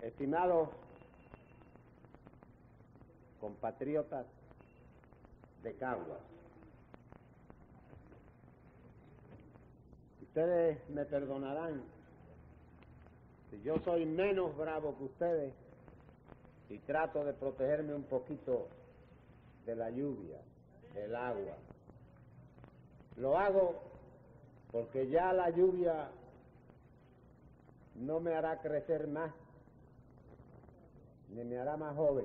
Estimados compatriotas de Caguas, ustedes me perdonarán si yo soy menos bravo que ustedes y trato de protegerme un poquito de la lluvia, del agua. Lo hago porque ya la lluvia no me hará crecer más, ni me hará más joven.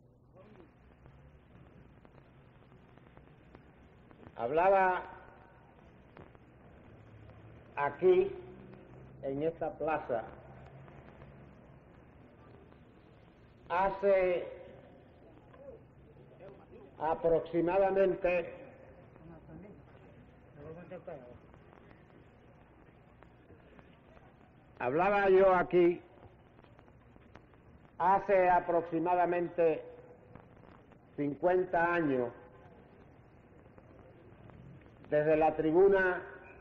Hablaba aquí, en esta plaza, hace aproximadamente hace aproximadamente 50 años, desde la tribuna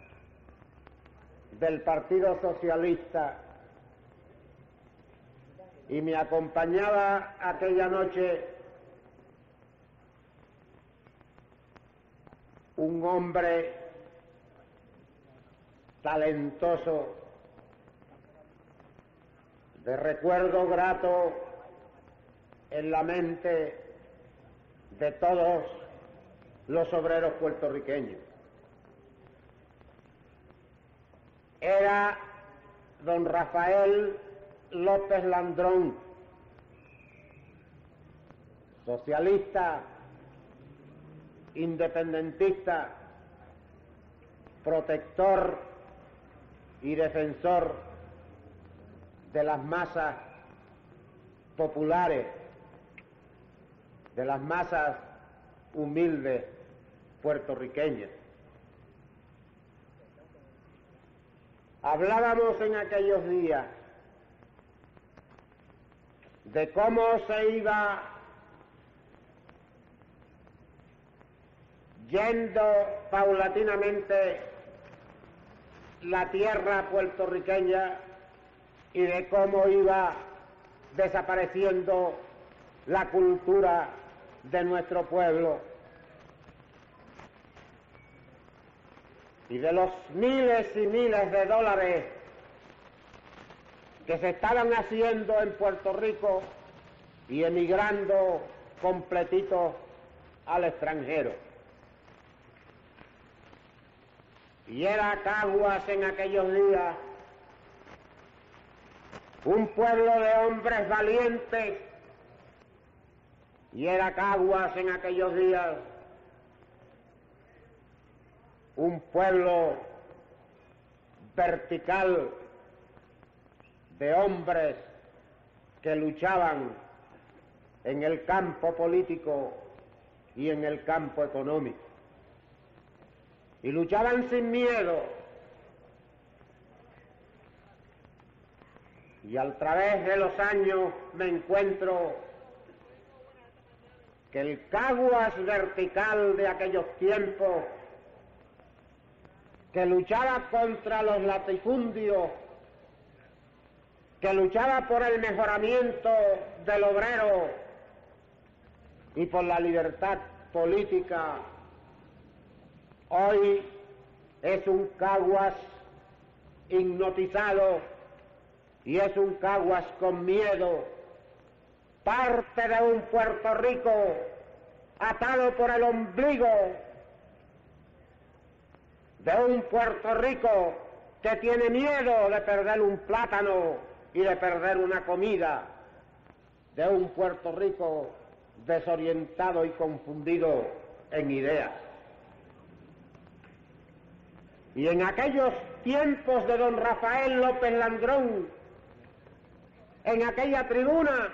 del Partido Socialista, y me acompañaba aquella noche un hombre talentoso, de recuerdo grato en la mente de todos los obreros puertorriqueños. Era don Rafael López Landrón, socialista, independentista, protector y defensor de las masas populares, de las masas humildes puertorriqueñas. Hablábamos en aquellos días de cómo se iba yendo paulatinamente la tierra puertorriqueña y de cómo iba desapareciendo la cultura de nuestro pueblo, y de los miles y miles de dólares que se estaban haciendo en Puerto Rico y emigrando completitos al extranjero. Y era Caguas en aquellos días un pueblo de hombres valientes, y era Caguas en aquellos días un pueblo vertical de hombres que luchaban en el campo político y en el campo económico, y luchaban sin miedo. Y a través de los años me encuentro que el Caguas vertical de aquellos tiempos, que luchaba contra los latifundios, que luchaba por el mejoramiento del obrero y por la libertad política, hoy es un Caguas hipnotizado y es un Caguas con miedo, parte de un Puerto Rico atado por el ombligo, de un Puerto Rico que tiene miedo de perder un plátano y de perder una comida, de un Puerto Rico desorientado y confundido en ideas. Y en aquellos tiempos de don Rafael López Landrón, en aquella tribuna,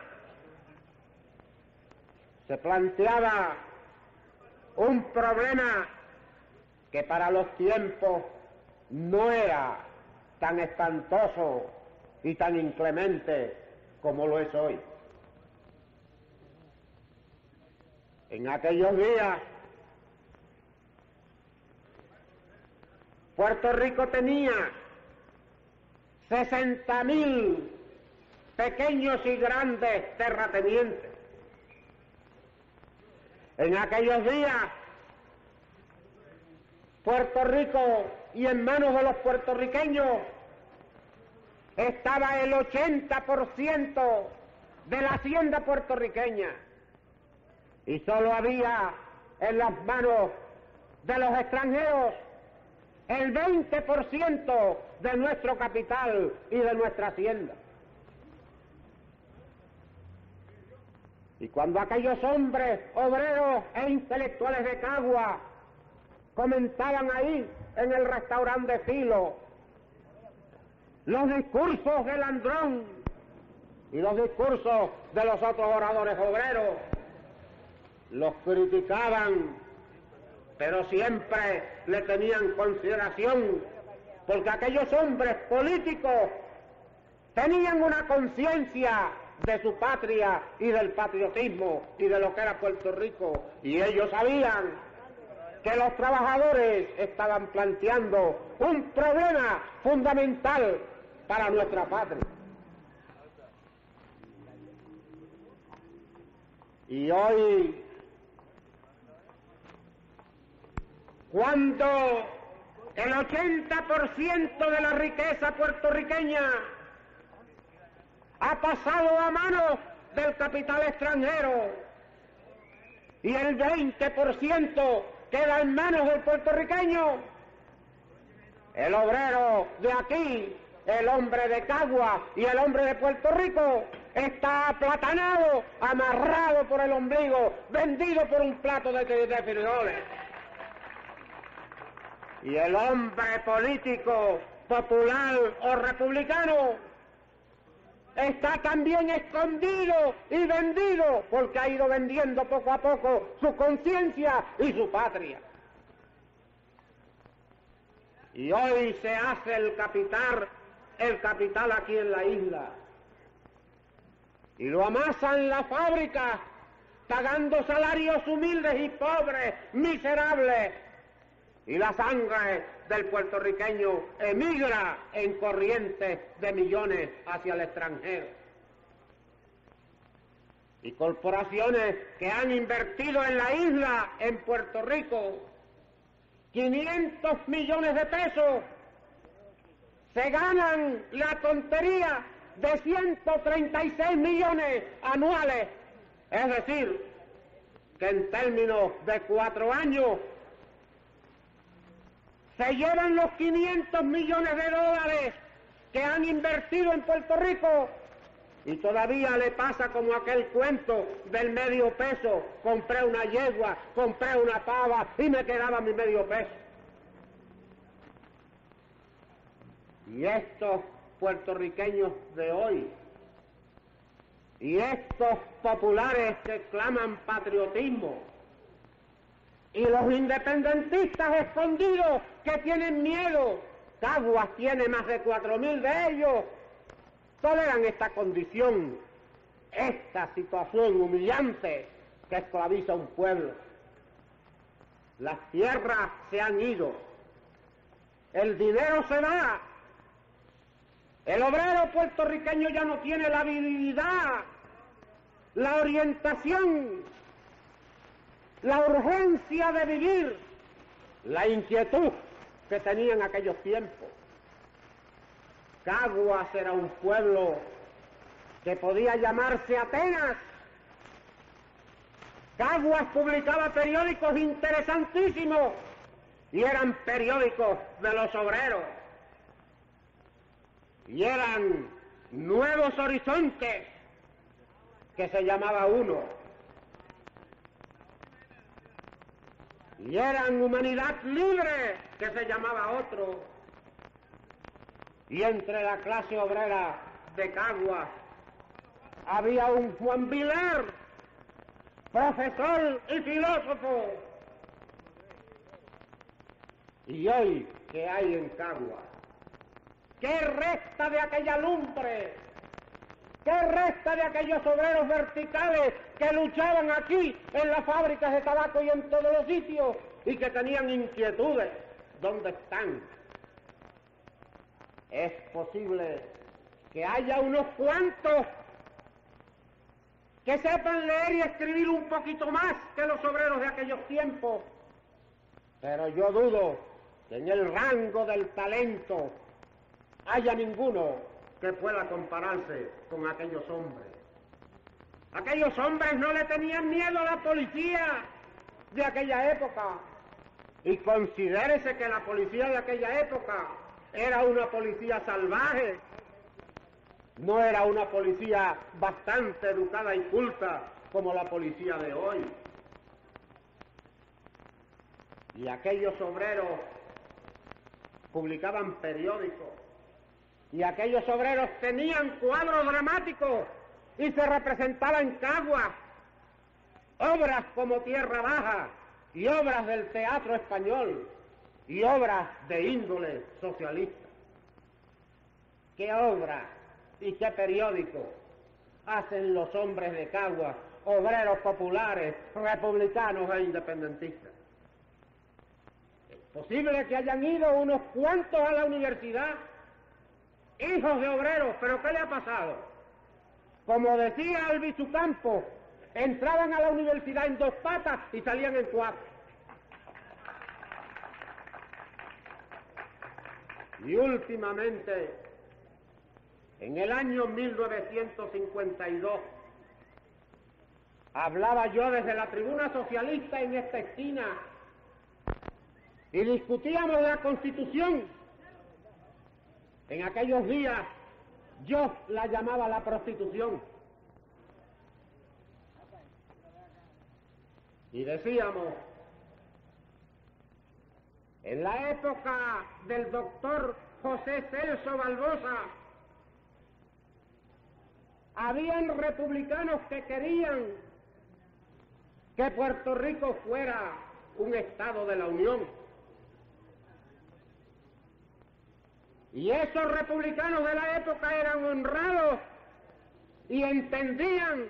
se planteaba un problema que para los tiempos no era tan espantoso y tan inclemente como lo es hoy. En aquellos días, Puerto Rico tenía 60.000 pequeños y grandes terratenientes. En aquellos días, Puerto Rico, y en manos de los puertorriqueños, estaba el 80% de la hacienda puertorriqueña, y solo había en las manos de los extranjeros el 20% de nuestro capital y de nuestra hacienda. Y cuando aquellos hombres obreros e intelectuales de Cagua comentaban ahí en el restaurante Filo los discursos de Landrón y los discursos de los otros oradores obreros, los criticaban, pero siempre le tenían consideración, porque aquellos hombres políticos tenían una conciencia de su patria y del patriotismo y de lo que era Puerto Rico, y ellos sabían que los trabajadores estaban planteando un problema fundamental para nuestra patria. Y hoy, cuando el 80% de la riqueza puertorriqueña ha pasado a manos del capital extranjero y el 20% queda en manos del puertorriqueño, el obrero de aquí, el hombre de Cagua y el hombre de Puerto Rico está aplatanado, amarrado por el ombligo, vendido por un plato de frijoles. Y el hombre político, popular o republicano está también escondido y vendido, porque ha ido vendiendo poco a poco su conciencia y su patria. Y hoy se hace el capital aquí en la isla, y lo amasan en la fábrica, pagando salarios humildes y pobres, miserables, y la sangre del puertorriqueño emigra en corrientes de millones hacia el extranjero. Y corporaciones que han invertido en la isla, en Puerto Rico, 500 millones de pesos, se ganan la tontería de 136 millones anuales. Es decir, que en términos de 4 años se llevan los 500 millones de dólares que han invertido en Puerto Rico, y todavía le pasa como aquel cuento del medio peso: compré una yegua, compré una pava y me quedaba mi medio peso. Y estos puertorriqueños de hoy, y estos populares que claman patriotismo, y los independentistas escondidos que tienen miedo, Caguas tiene más de 4.000 de ellos, toleran esta condición, esta situación humillante que esclaviza a un pueblo. Las tierras se han ido, el dinero se va, el obrero puertorriqueño ya no tiene la habilidad, la orientación, la urgencia de vivir, la inquietud que tenía en aquellos tiempos. Caguas era un pueblo que podía llamarse Atenas. Caguas publicaba periódicos interesantísimos y eran periódicos de los obreros. Y eran Nuevos Horizontes, que se llamaba uno. Y eran Humanidad Libre, que se llamaba otro. Y entre la clase obrera de Caguas había un Juan Vilar, profesor y filósofo. Y hoy, ¿qué hay en Caguas? ¿Qué resta de aquella lumbre? ¿Qué resta de aquellos obreros verticales que luchaban aquí en las fábricas de tabaco y en todos los sitios y que tenían inquietudes? ¿Dónde están? Es posible que haya unos cuantos que sepan leer y escribir un poquito más que los obreros de aquellos tiempos, pero yo dudo que en el rango del talento haya ninguno que pueda compararse con aquellos hombres. Aquellos hombres no le tenían miedo a la policía de aquella época, y considérese que la policía de aquella época era una policía salvaje, no era una policía bastante educada y culta como la policía de hoy. Y aquellos obreros publicaban periódicos, y aquellos obreros tenían cuadros dramáticos y se representaba en Caguas obras como Tierra Baja y obras del teatro español y obras de índole socialista. ¿Qué obras y qué periódicos hacen los hombres de Caguas, obreros populares, republicanos e independentistas? Es posible que hayan ido unos cuantos a la universidad, hijos de obreros, pero ¿qué le ha pasado? Como decía Albizu Campos, entraban a la universidad en 2 patas y salían en 4. Y últimamente, en el año 1952, hablaba yo desde la tribuna socialista en esta esquina y discutíamos la Constitución. En aquellos días yo la llamaba la prostitución. Y decíamos, en la época del doctor José Celso Barbosa, habían republicanos que querían que Puerto Rico fuera un estado de la Unión. Y esos republicanos de la época eran honrados y entendían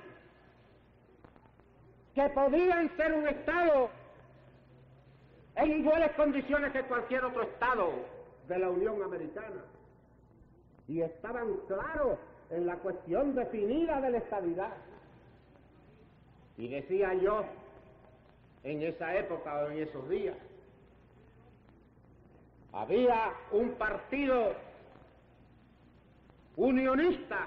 que podían ser un estado en iguales condiciones que cualquier otro estado de la Unión Americana. Y estaban claros en la cuestión definida de la estadidad. Y decía yo, en esa época o en esos días, había un partido unionista,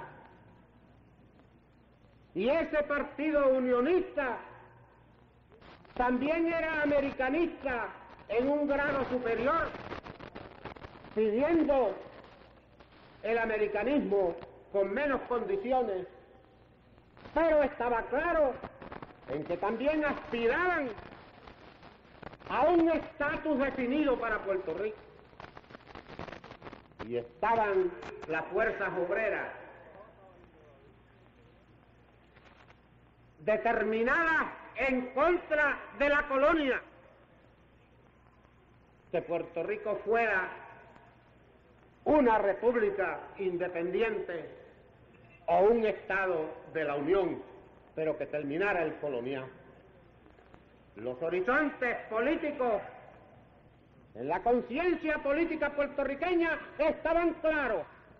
y ese partido unionista también era americanista en un grado superior, pidiendo el americanismo con menos condiciones, pero estaba claro en que también aspiraban a un estatus definido para Puerto Rico. Y estaban las fuerzas obreras determinadas en contra de la colonia, que Puerto Rico fuera una república independiente o un estado de la Unión, pero que terminara el colonial. Los horizontes políticos en la conciencia política puertorriqueña estaban claros.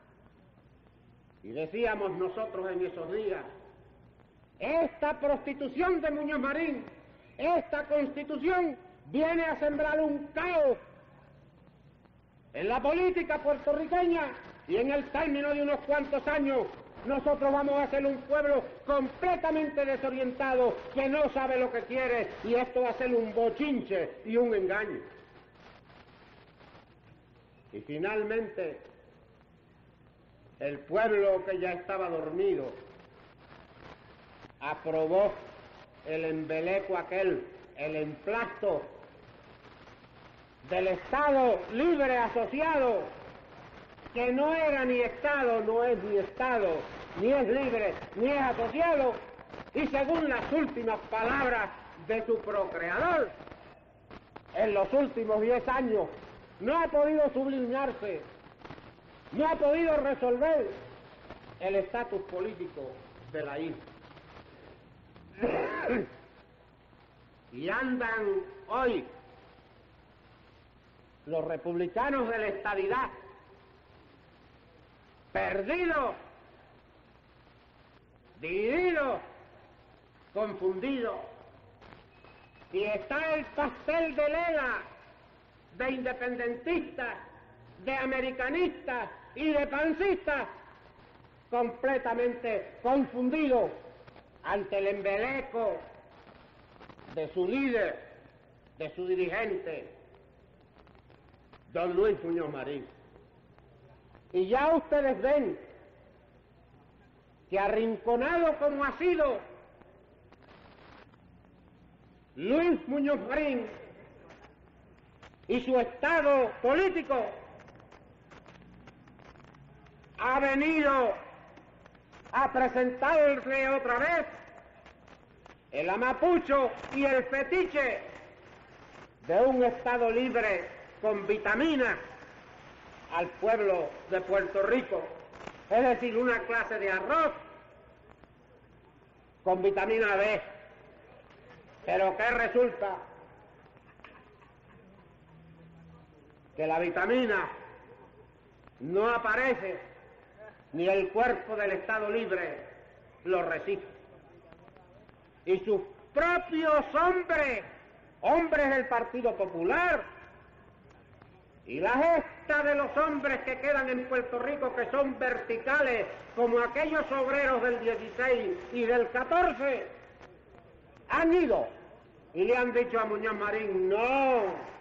Y decíamos nosotros en esos días, esta prostitución de Muñoz Marín, esta Constitución viene a sembrar un caos en la política puertorriqueña, y en el término de unos cuantos años nosotros vamos a ser un pueblo completamente desorientado, que no sabe lo que quiere, y esto va a ser un bochinche y un engaño. Y finalmente, el pueblo que ya estaba dormido aprobó el embeleco aquel, el emplasto del Estado libre asociado, que no era ni Estado, no es ni Estado, ni es libre, ni es asociado, y según las últimas palabras de su procreador, en los últimos 10 años no ha podido sublimarse, no ha podido resolver el estatus político de la isla. Y andan hoy los republicanos de la estadidad perdidos, divididos, confundidos. Y está el pastel de Lela, de independentistas, de americanistas y de pancistas, completamente confundido ante el embeleco de su líder, de su dirigente, don Luis Muñoz Marín. Y ya ustedes ven que arrinconado como ha sido Luis Muñoz Marín y su estado político, ha venido a presentarle otra vez el amapucho y el fetiche de un estado libre con vitaminas al pueblo de Puerto Rico, es decir, una clase de arroz con vitamina B. Pero ¿qué resulta? Que la vitamina no aparece, ni el cuerpo del Estado Libre lo resiste. Y sus propios hombres del Partido Popular, y la gesta de los hombres que quedan en Puerto Rico, que son verticales, como aquellos obreros del 16 y del 14, han ido y le han dicho a Muñoz Marín: no,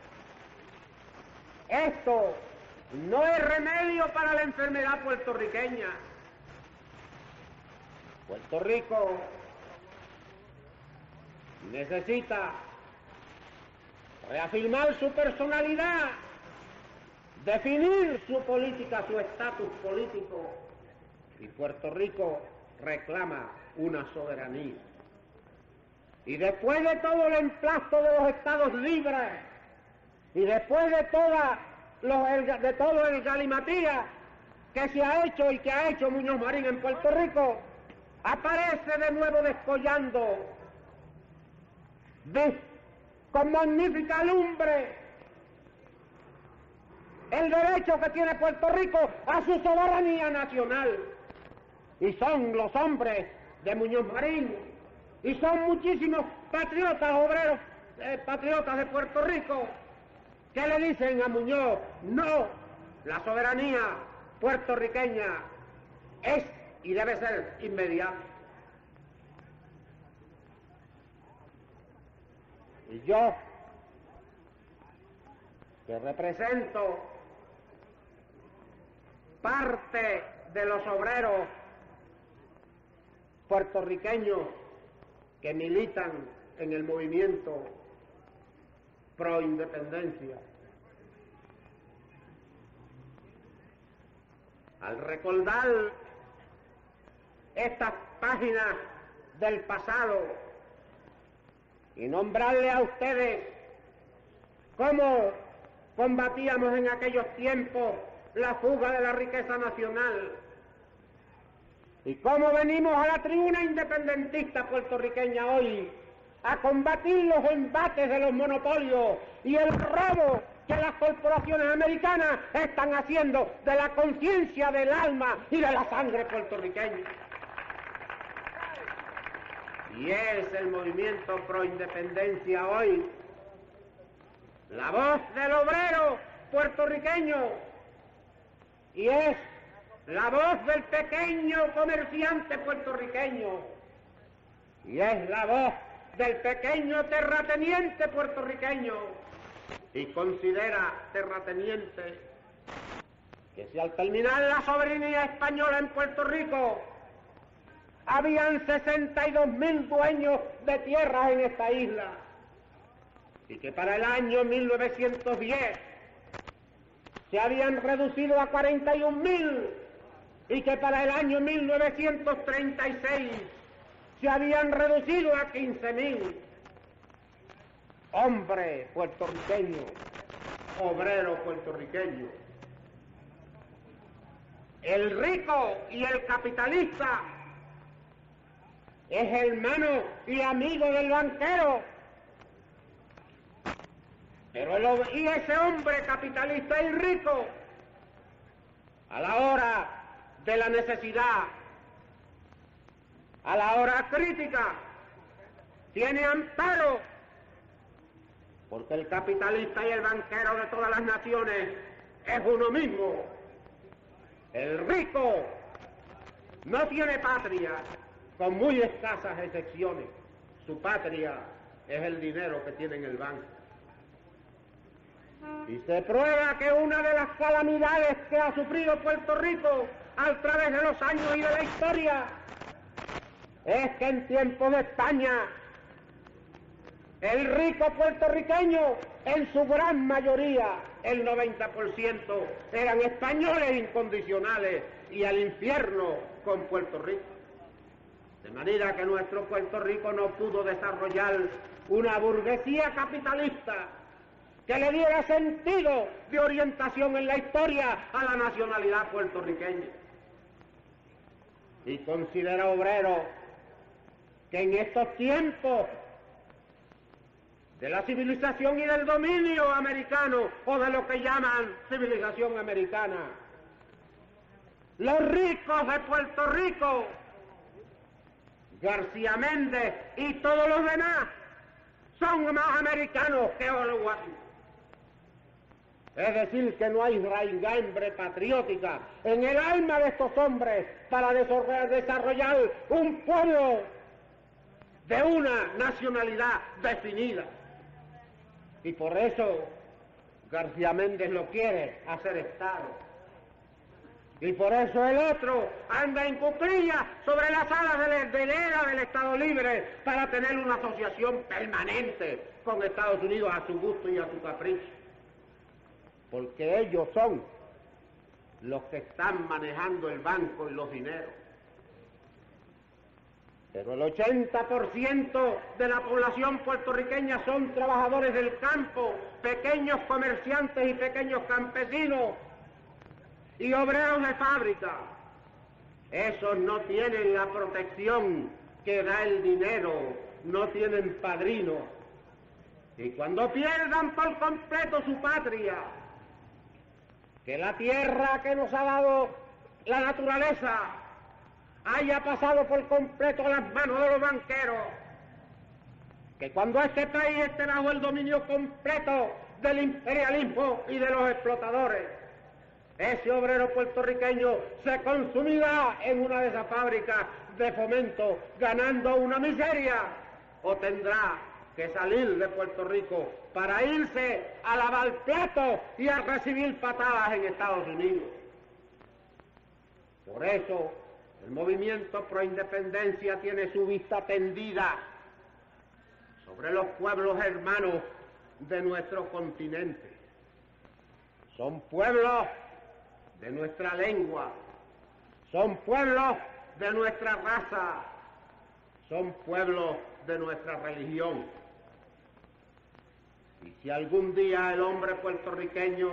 esto no es remedio para la enfermedad puertorriqueña. Puerto Rico necesita reafirmar su personalidad, definir su política, su estatus político, y Puerto Rico reclama una soberanía. Y después de todo el emplasto de los estados libres, y después de todo el galimatías que se ha hecho y que ha hecho Muñoz Marín en Puerto Rico, aparece de nuevo descollando con magnífica lumbre el derecho que tiene Puerto Rico a su soberanía nacional. Y son los hombres de Muñoz Marín, y son muchísimos patriotas, obreros, patriotas de Puerto Rico, que le dicen a Muñoz: no, la soberanía puertorriqueña es y debe ser inmediata. Y yo, que represento parte de los obreros puertorriqueños que militan en el movimiento pro independencia, al recordar estas páginas del pasado y nombrarle a ustedes cómo combatíamos en aquellos tiempos la fuga de la riqueza nacional y cómo venimos a la tribuna independentista puertorriqueña hoy a combatir los embates de los monopolios y el robo que las corporaciones americanas están haciendo de la conciencia, del alma y de la sangre puertorriqueña. Y es el movimiento pro independencia hoy la voz del obrero puertorriqueño, y es la voz del pequeño comerciante puertorriqueño, y es la voz del pequeño terrateniente puertorriqueño, y considera terrateniente que si al terminar la soberanía española en Puerto Rico habían 62.000 dueños de tierras en esta isla, y que para el año 1910 se habían reducido a 41.000, y que para el año 1936 se habían reducido a 15.000. Hombre puertorriqueño, obrero puertorriqueño, el rico y el capitalista es hermano y amigo del banquero, pero ese hombre capitalista y rico, a la hora de la necesidad, a la hora crítica, tiene amparo, porque el capitalista y el banquero de todas las naciones es uno mismo. El rico no tiene patria, con muy escasas excepciones. Su patria es el dinero que tiene en el banco. Y se prueba que una de las calamidades que ha sufrido Puerto Rico a través de los años y de la historia es que en tiempos de España el rico puertorriqueño, en su gran mayoría, el 90%, eran españoles incondicionales y al infierno con Puerto Rico. De manera que nuestro Puerto Rico no pudo desarrollar una burguesía capitalista que le diera sentido de orientación en la historia a la nacionalidad puertorriqueña. Y considera obrero que en estos tiempos de la civilización y del dominio americano, o de lo que llaman civilización americana, los ricos de Puerto Rico, García Méndez y todos los demás, son más americanos que Washington. Es decir, que no hay raigambre patriótica en el alma de estos hombres para desarrollar un pueblo de una nacionalidad definida. Y por eso García Méndez lo quiere hacer Estado. Y por eso el otro anda en cuclillas sobre las alas del ERA del Estado Libre para tener una asociación permanente con Estados Unidos a su gusto y a su capricho. Porque ellos son los que están manejando el banco y los dineros. Pero el 80% de la población puertorriqueña son trabajadores del campo, pequeños comerciantes y pequeños campesinos y obreros de fábrica. Esos no tienen la protección que da el dinero, no tienen padrino. Y cuando pierdan por completo su patria, que la tierra que nos ha dado la naturaleza haya pasado por completo a las manos de los banqueros, que cuando este país esté bajo el dominio completo del imperialismo y de los explotadores, ese obrero puertorriqueño se consumirá en una de esas fábricas de fomento, ganando una miseria, o tendrá que salir de Puerto Rico para irse a lavar platos y a recibir patadas en Estados Unidos. Por eso, el movimiento pro independencia tiene su vista tendida sobre los pueblos hermanos de nuestro continente. Son pueblos de nuestra lengua, son pueblos de nuestra raza, son pueblos de nuestra religión. Y si algún día el hombre puertorriqueño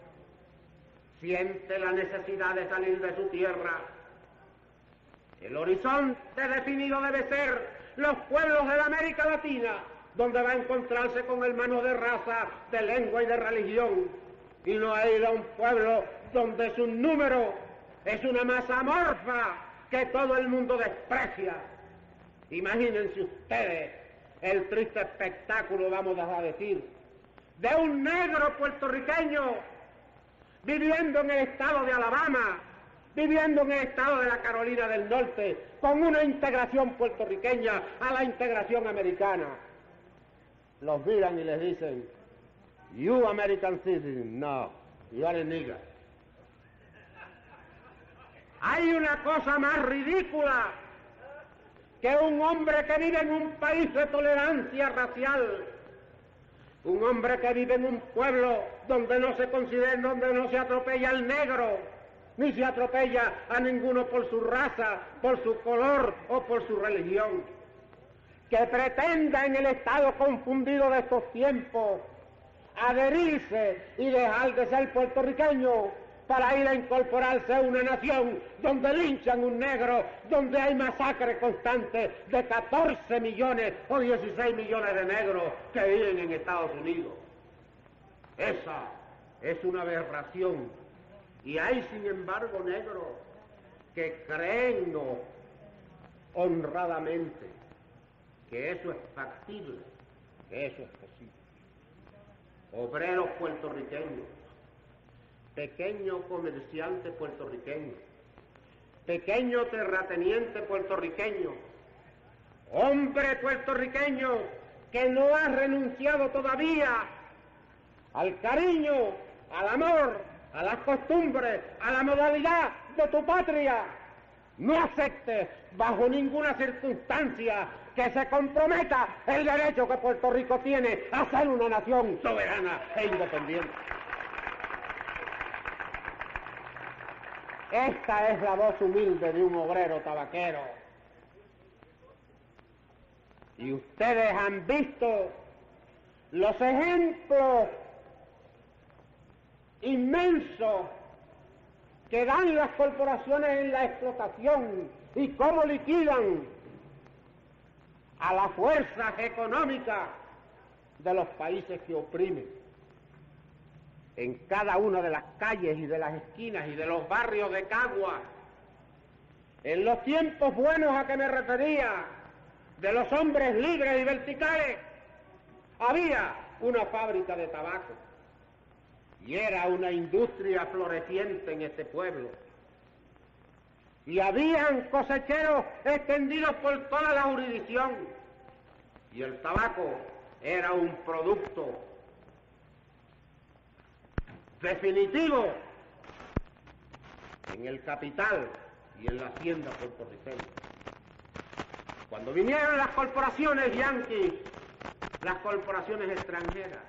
siente la necesidad de salir de su tierra, el horizonte definido debe ser los pueblos de la América Latina, donde va a encontrarse con hermanos de raza, de lengua y de religión, y no a ir a un pueblo donde su número es una masa amorfa que todo el mundo desprecia. Imagínense ustedes el triste espectáculo, vamos a decir, de un negro puertorriqueño viviendo en el estado de Alabama, viviendo en el estado de la Carolina del Norte, con una integración puertorriqueña a la integración americana. Los miran y les dicen, "You American citizen, no, you are a nigger". Hay una cosa más ridícula que un hombre que vive en un país de tolerancia racial, un hombre que vive en un pueblo donde no se considera, donde no se atropella al negro, ni se atropella a ninguno por su raza, por su color o por su religión, que pretenda en el estado confundido de estos tiempos adherirse y dejar de ser puertorriqueño para ir a incorporarse a una nación donde linchan un negro, donde hay masacre constante de 14 millones o 16 millones de negros que viven en Estados Unidos. Esa es una aberración. Y hay, sin embargo, negros que créennos honradamente que eso es factible, que eso es posible. Obreros puertorriqueños, pequeño comerciante puertorriqueño, pequeño terrateniente puertorriqueño, hombre puertorriqueño que no ha renunciado todavía al cariño, al amor, a las costumbres, a la modalidad de tu patria. No aceptes bajo ninguna circunstancia que se comprometa el derecho que Puerto Rico tiene a ser una nación soberana e independiente. Esta es la voz humilde de un obrero tabaquero. Y ustedes han visto los ejemplos inmensos que dan las corporaciones en la explotación y cómo liquidan a las fuerzas económicas de los países que oprimen. En cada una de las calles y de las esquinas y de los barrios de Cagua, en los tiempos buenos a que me refería, de los hombres libres y verticales, había una fábrica de tabaco y era una industria floreciente en este pueblo. Y habían cosecheros extendidos por toda la jurisdicción y el tabaco era un producto definitivo en el capital y en la hacienda puertorriqueña. Cuando vinieron las corporaciones yanquis, las corporaciones extranjeras,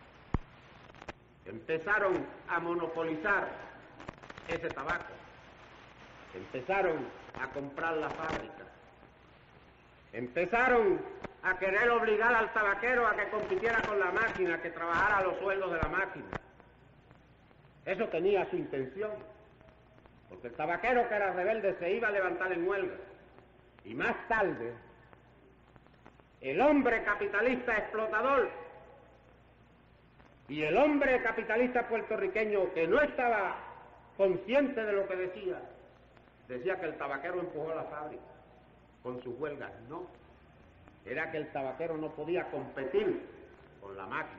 empezaron a monopolizar ese tabaco, empezaron a comprar la fábrica, empezaron a querer obligar al tabaquero a que compitiera con la máquina, que trabajara a los sueldos de la máquina. Eso tenía su intención, porque el tabaquero que era rebelde se iba a levantar en huelga. Y más tarde, el hombre capitalista explotador y el hombre capitalista puertorriqueño que no estaba consciente de lo que decía que el tabaquero empujó la fábrica con sus huelgas. No, era que el tabaquero no podía competir con la máquina.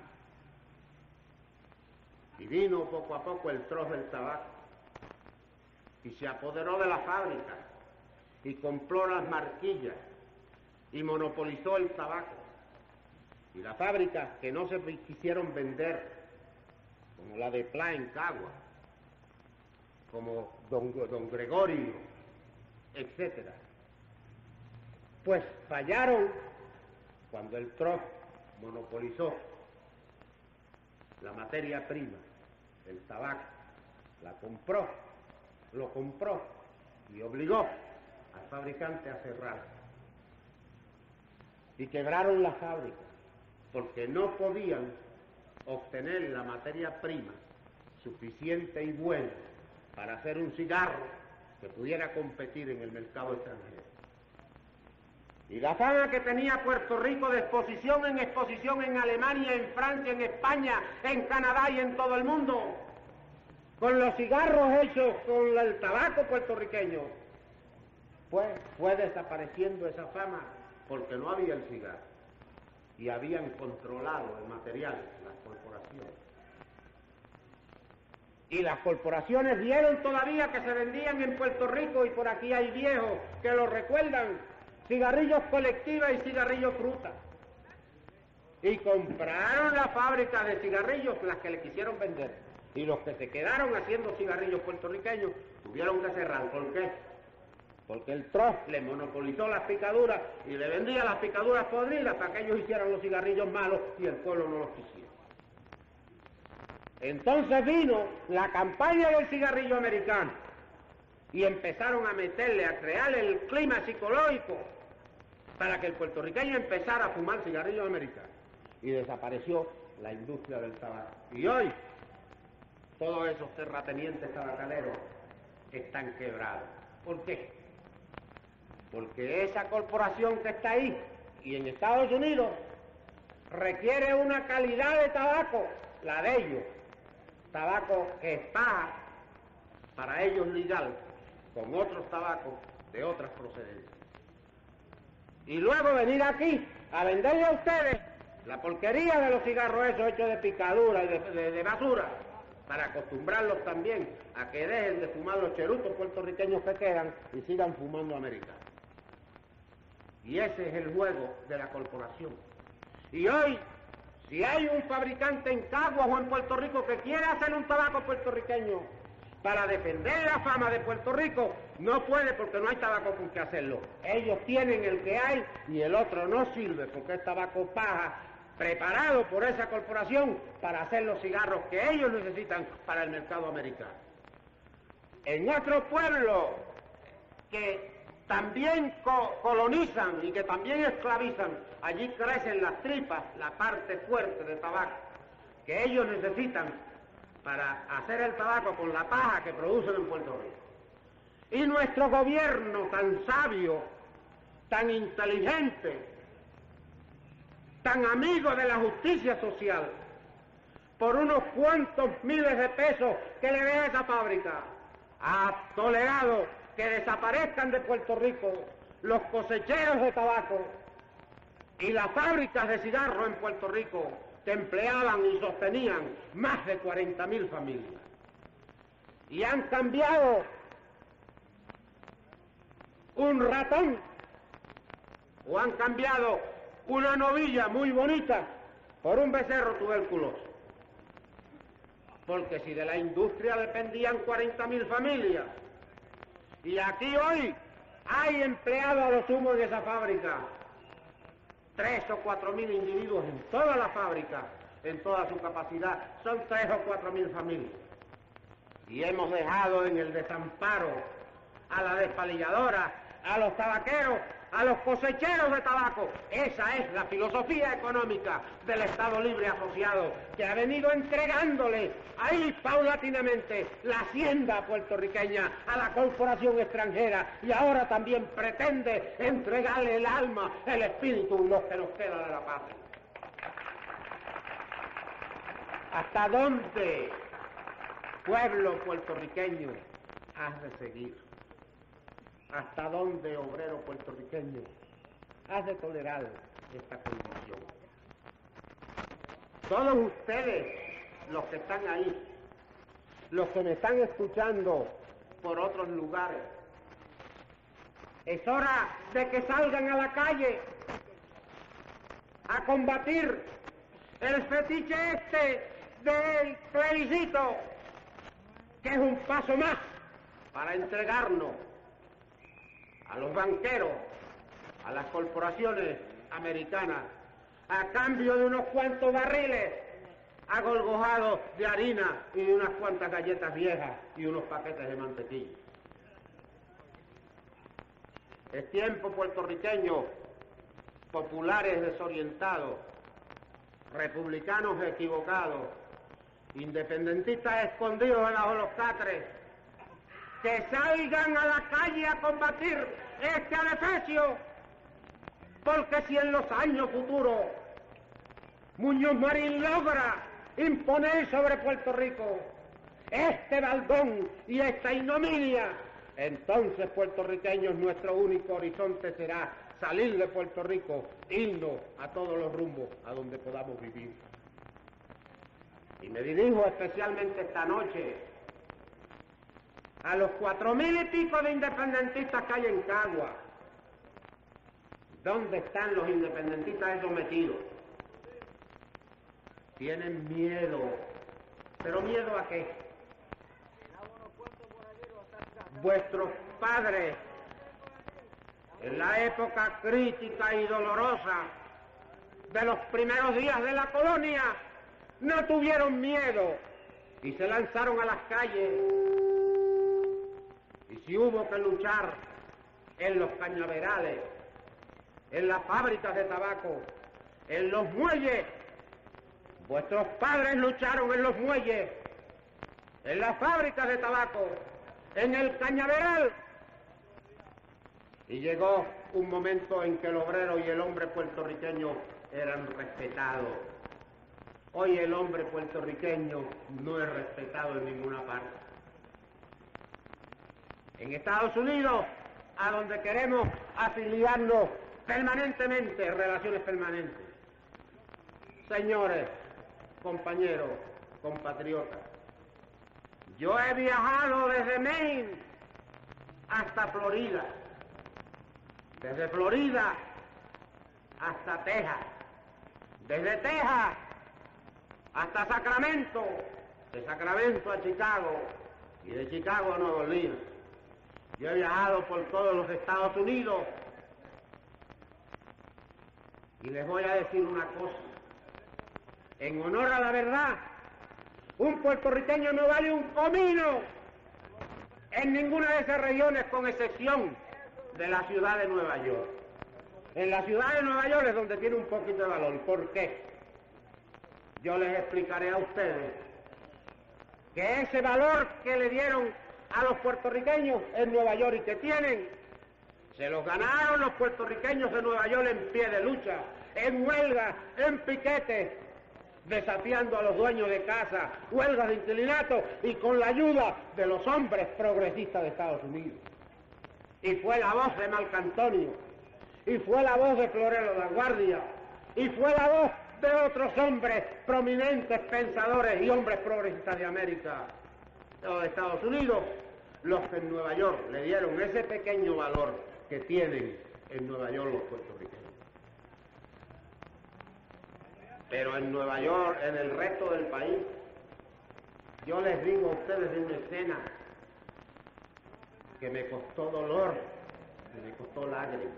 Y vino poco a poco el trozo del tabaco y se apoderó de la fábrica y compró las marquillas y monopolizó el tabaco. Y las fábricas que no se quisieron vender, como la de Pla en Cagua, como Don Gregorio, etcétera, pues fallaron cuando el TROF monopolizó la materia prima, el tabaco, lo compró y obligó al fabricante a cerrar. Y quebraron las fábricas porque no podían obtener la materia prima suficiente y buena para hacer un cigarro que pudiera competir en el mercado extranjero. Y la fama que tenía Puerto Rico de exposición en Alemania, en Francia, en España, en Canadá y en todo el mundo, con los cigarros hechos con el tabaco puertorriqueño, pues fue desapareciendo esa fama porque no había el cigarro y habían controlado el material, las corporaciones. Y las corporaciones vieron todavía que se vendían en Puerto Rico, y por aquí hay viejos que lo recuerdan, cigarrillos Colectiva y cigarrillos Fruta. Y compraron la fábrica de cigarrillos, las que le quisieron vender. Y los que se quedaron haciendo cigarrillos puertorriqueños tuvieron que cerrar. ¿Por qué? Porque el TROF le monopolizó las picaduras y le vendía las picaduras podridas para que ellos hicieran los cigarrillos malos y el pueblo no los quisiera. Entonces vino la campaña del cigarrillo americano y empezaron a meterle, a crear el clima psicológico para que el puertorriqueño empezara a fumar cigarrillos americanos. Y desapareció la industria del tabaco. Y hoy, todos esos terratenientes tabacaleros están quebrados. ¿Por qué? Porque esa corporación que está ahí y en Estados Unidos requiere una calidad de tabaco, la de ellos, tabaco que está para ellos legal, con otros tabacos de otras procedencias. Y luego venir aquí a venderle a ustedes la porquería de los cigarros esos hechos de picadura y de basura, para acostumbrarlos también a que dejen de fumar los cherutos puertorriqueños que quedan y sigan fumando americanos. Y ese es el juego de la corporación. Y hoy, si hay un fabricante en Caguas o en Puerto Rico que quiere hacer un tabaco puertorriqueño para defender la fama de Puerto Rico, no puede porque no hay tabaco con que hacerlo. Ellos tienen el que hay y el otro no sirve porque es tabaco paja preparado por esa corporación para hacer los cigarros que ellos necesitan para el mercado americano. En otro pueblo que también colonizan y que también esclavizan, allí crecen las tripas, la parte fuerte de tabaco, que ellos necesitan para hacer el tabaco con la paja que producen en Puerto Rico. Y nuestro gobierno tan sabio, tan inteligente, tan amigo de la justicia social, por unos cuantos miles de pesos que le dé a esa fábrica, ha tolerado que desaparezcan de Puerto Rico los cosecheros de tabaco y las fábricas de cigarros en Puerto Rico que empleaban y sostenían más de 40.000 familias. Y han cambiado un ratón o han cambiado una novilla muy bonita por un becerro tuberculoso. Porque si de la industria dependían 40.000 familias, y aquí hoy hay empleados a lo sumo en esa fábrica, 3 o 4.000 individuos en toda la fábrica, en toda su capacidad, son 3 o 4.000 familias. Y hemos dejado en el desamparo a la despalilladora, a los tabaqueros, a los cosecheros de tabaco. Esa es la filosofía económica del Estado Libre Asociado, que ha venido entregándole ahí paulatinamente la hacienda puertorriqueña a la corporación extranjera, y ahora también pretende entregarle el alma, el espíritu y lo que nos queda de la patria. ¿Hasta dónde, pueblo puertorriqueño, has de seguir? ¿Hasta dónde, obrero puertorriqueño, has de tolerar esta condición? Todos ustedes, los que están ahí, los que me están escuchando por otros lugares, es hora de que salgan a la calle a combatir el fetiche este del plebiscito, que es un paso más para entregarnos a los banqueros, a las corporaciones americanas, a cambio de unos cuantos barriles agolgojados de harina y de unas cuantas galletas viejas y unos paquetes de mantequilla. Es tiempo, puertorriqueños, populares desorientados, republicanos equivocados, independentistas escondidos debajo de los catres, que salgan a la calle a combatir este adefesio, porque si en los años futuros Muñoz Marín logra imponer sobre Puerto Rico este baldón y esta ignominia, entonces, puertorriqueños, nuestro único horizonte será salir de Puerto Rico, irnos a todos los rumbos a donde podamos vivir. Y me dirijo especialmente esta noche a los 4.000 y pico de independentistas que hay en Caguas. ¿Dónde están los independentistas esos metidos? Tienen miedo. ¿Pero miedo a qué? Vuestros padres, en la época crítica y dolorosa de los primeros días de la colonia, no tuvieron miedo y se lanzaron a las calles. Y si hubo que luchar en los cañaverales, en las fábricas de tabaco, en los muelles, vuestros padres lucharon en los muelles, en las fábricas de tabaco, en el cañaveral. Y llegó un momento en que el obrero y el hombre puertorriqueño eran respetados. Hoy el hombre puertorriqueño no es respetado en ninguna parte. en Estados Unidos, a donde queremos afiliarnos permanentemente, relaciones permanentes. Señores, compañeros, compatriotas, yo he viajado desde Maine hasta Florida, desde Florida hasta Texas, desde Texas hasta Sacramento, de Sacramento a Chicago y de Chicago a Nueva Orleans. Yo he viajado por todos los Estados Unidos y les voy a decir una cosa. En honor a la verdad, un puertorriqueño no vale un comino en ninguna de esas regiones, con excepción de la ciudad de Nueva York. En la ciudad de Nueva York es donde tiene un poquito de valor. ¿Por qué? Yo les explicaré a ustedes que ese valor que le dieron a los puertorriqueños en Nueva York y que tienen, se los ganaron los puertorriqueños de Nueva York en pie de lucha, en huelga, en piquete, desafiando a los dueños de casa, huelgas de inquilinato y con la ayuda de los hombres progresistas de Estados Unidos. Y fue la voz de Marcantonio, y fue la voz de Florero La Guardia, y fue la voz de otros hombres prominentes, pensadores y hombres progresistas de América, de los Estados Unidos, los que en Nueva York le dieron ese pequeño valor que tienen en Nueva York los puertorriqueños. Pero en Nueva York, en el resto del país, yo les digo a ustedes de una escena que me costó dolor, que me costó lágrimas.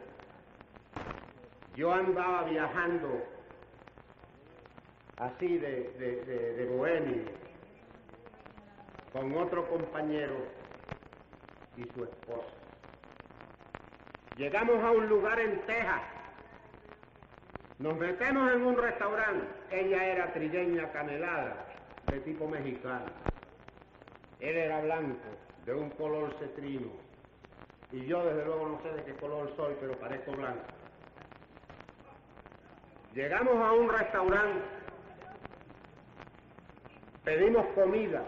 Yo andaba viajando así de bohemio con otro compañero y su esposa. Llegamos a un lugar en Texas. Nos metemos en un restaurante. Ella era trigueña canelada, de tipo mexicano. Él era blanco, de un color cetrino. Y yo, desde luego, no sé de qué color soy, pero parezco blanco. Llegamos a un restaurante. Pedimos comida.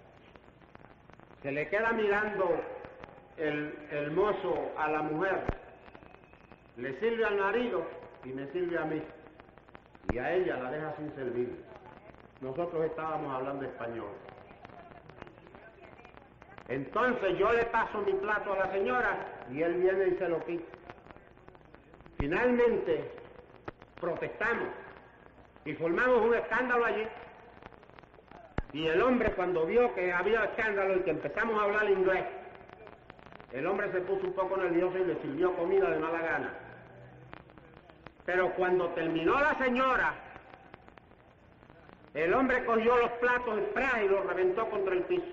Se le queda mirando el mozo a la mujer. Le sirve al marido y me sirve a mí, y a ella la deja sin servir. Nosotros estábamos hablando español. Entonces yo le paso mi plato a la señora y él viene y se lo quita. Finalmente protestamos y formamos un escándalo allí. Y el hombre, cuando vio que había escándalo y que empezamos a hablar inglés, el hombre se puso un poco nervioso y le sirvió comida de mala gana. Pero cuando terminó la señora, el hombre cogió los platos y los reventó contra el piso.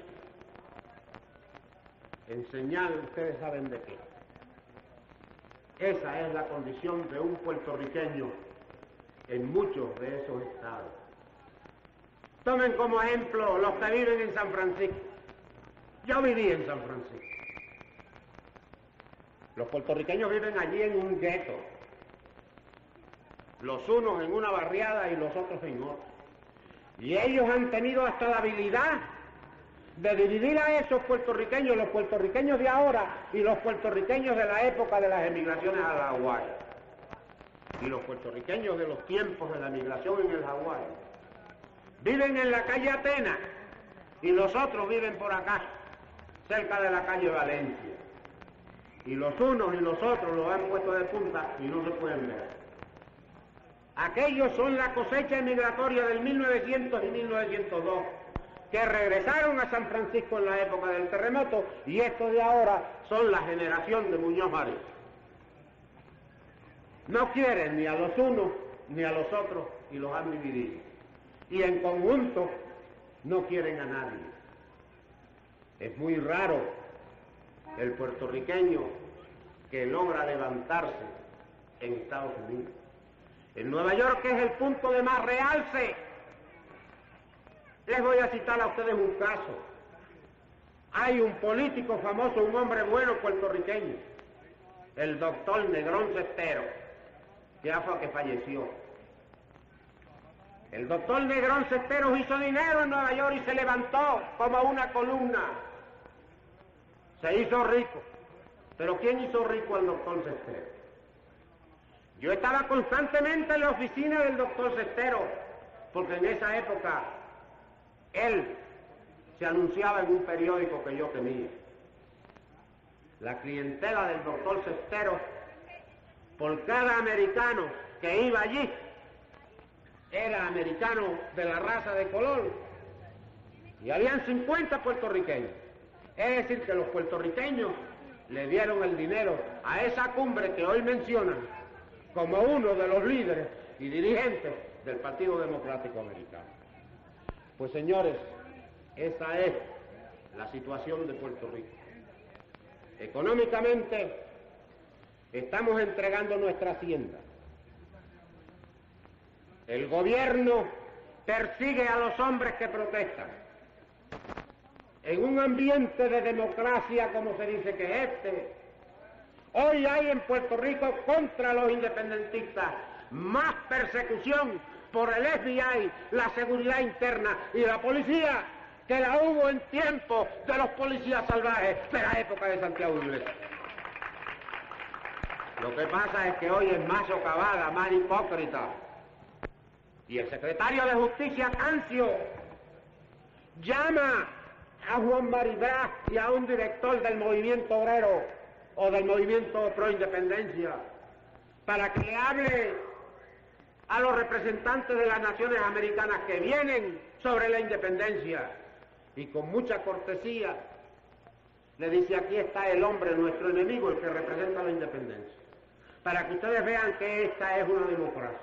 En señal, ustedes saben de qué. Esa es la condición de un puertorriqueño en muchos de esos estados. Tomen como ejemplo los que viven en San Francisco. Yo viví en San Francisco. Los puertorriqueños viven allí en un gueto. Los unos en una barriada y los otros en otra. Y ellos han tenido hasta la habilidad de dividir a esos puertorriqueños, los puertorriqueños de ahora y los puertorriqueños de la época de las emigraciones a la Hawái. Y los puertorriqueños de los tiempos de la migración en el Hawái. Viven en la calle Atenas y los otros viven por acá, cerca de la calle Valencia. Y los unos y los otros los han puesto de punta y no se pueden ver. Aquellos son la cosecha emigratoria del 1900 y 1902, que regresaron a San Francisco en la época del terremoto, y estos de ahora son la generación de Muñoz Marín. No quieren ni a los unos ni a los otros y los han dividido. Y en conjunto no quieren a nadie. Es muy raro el puertorriqueño que logra levantarse en Estados Unidos. En Nueva York, que es el punto de más realce, les voy a citar a ustedes un caso. Hay un político famoso, un hombre bueno puertorriqueño, el doctor Negrón Cestero, que falleció. El doctor Negrón Cestero hizo dinero en Nueva York y se levantó como una columna. se hizo rico. Pero ¿quién hizo rico al doctor Cestero? Yo estaba constantemente en la oficina del doctor Cestero, porque en esa época él se anunciaba en un periódico que yo tenía. La clientela del doctor Cestero, por cada americano que iba allí, era americano de la raza de color, y habían 50 puertorriqueños. Es decir, que los puertorriqueños le dieron el dinero a esa cumbre que hoy mencionan como uno de los líderes y dirigentes del Partido Democrático Americano. Pues señores, esa es la situación de Puerto Rico. Económicamente estamos entregando nuestra hacienda. El gobierno persigue a los hombres que protestan. En un ambiente de democracia, como se dice que es hoy hay en Puerto Rico contra los independentistas más persecución por el FBI, la seguridad interna y la policía que la hubo en tiempo de los policías salvajes de la época de Santiago Iglesias. Lo que pasa es que hoy es más socavada, más hipócrita. Y el secretario de Justicia, Cancio, llama a Juan Maribraz y a un director del movimiento obrero o del movimiento pro independencia para que le hable a los representantes de las naciones americanas que vienen sobre la independencia, y con mucha cortesía le dice: aquí está el hombre, nuestro enemigo, el que representa la independencia, para que ustedes vean que esta es una democracia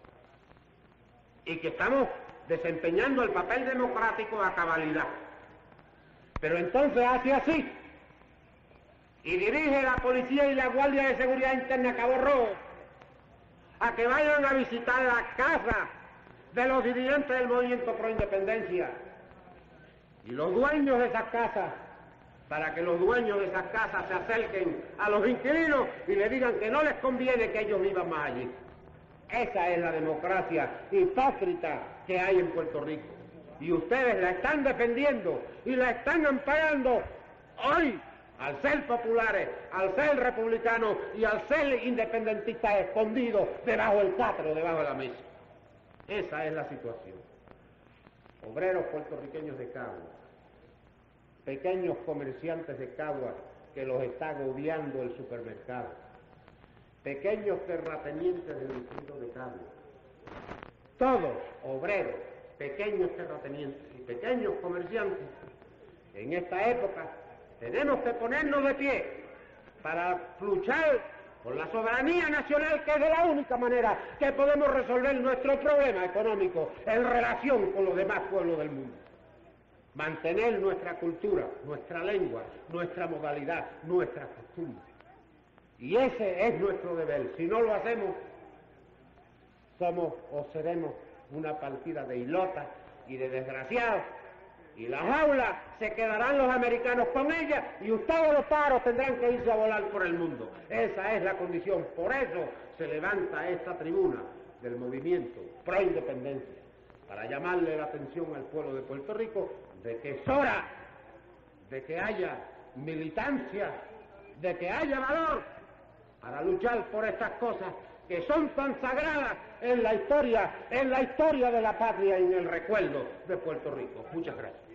y que estamos desempeñando el papel democrático a cabalidad. Pero entonces hace así y dirige la policía y la Guardia de Seguridad Interna a Cabo Rojo a que vayan a visitar la casa de los dirigentes del movimiento pro independencia y los dueños de esas casas, para que los dueños de esas casas se acerquen a los inquilinos y le digan que no les conviene que ellos vivan más allí. Esa es la democracia hipócrita que hay en Puerto Rico. Y ustedes la están defendiendo y la están amparando hoy, al ser populares, al ser republicanos y al ser independentistas escondidos debajo del catre, debajo de la mesa. Esa es la situación. Obreros puertorriqueños de Cagua, pequeños comerciantes de Cagua que los está agobiando el supermercado, pequeños terratenientes del distrito de Cagua, todos obreros, pequeños terratenientes y pequeños comerciantes, en esta época tenemos que ponernos de pie para luchar por la soberanía nacional, que es de la única manera que podemos resolver nuestro problema económico en relación con los demás pueblos del mundo. Mantener nuestra cultura, nuestra lengua, nuestra modalidad, nuestra costumbre. Y ese es nuestro deber. Si no lo hacemos, somos o seremos una partida de ilotas y de desgraciados, y las aulas se quedarán los americanos con ellas, y ustedes los paros tendrán que irse a volar por el mundo. Esa es la condición. Por eso se levanta esta tribuna del movimiento pro independencia, para llamarle la atención al pueblo de Puerto Rico de que es hora de que haya militancia, de que haya valor para luchar por estas cosas que son tan sagradas en la historia de la patria y en el recuerdo de Puerto Rico. Muchas gracias.